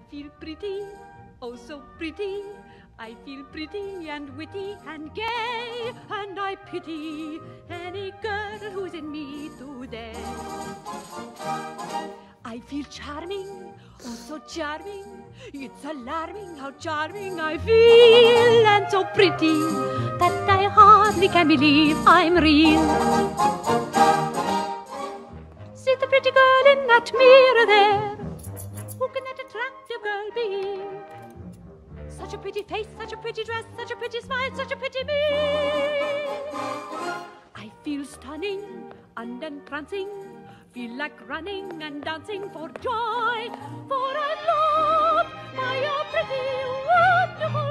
feel pretty, oh so pretty. I feel pretty and witty and gay, and I pity any girl who's in me today. I feel charming, oh so charming. It's alarming how charming I feel, and so pretty that I hardly can believe I'm real. See the pretty girl in that mirror there. Who can that attractive girl be? Such a pretty face, such a pretty dress, such a pretty smile, such a pretty me. I feel stunning and entrancing, feel like running and dancing for joy, for I'm loved by your pretty, wonderful